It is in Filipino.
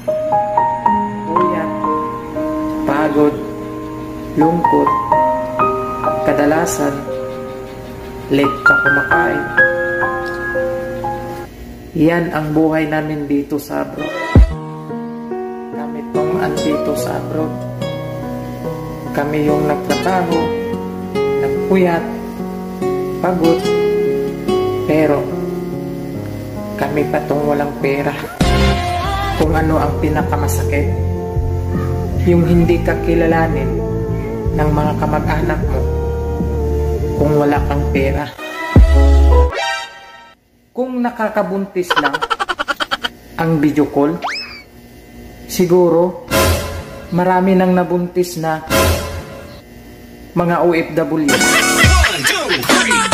puyat, pagod, lungkot, kadalasan late ka kumakain. Yan ang buhay namin dito sa abroad. Kami tong andito sa abroad. Kami yung nagtrabaho, nagpuyat, pagod, pero kami pa tong walang pera. Kung ano ang pinakamasakit, yung hindi ka kilalanin ng mga kamag-anak mo kung wala kang pera. Kung nakakabuntis lang ang video call, siguro marami nang nabuntis na mga OFW. 1, 2, 3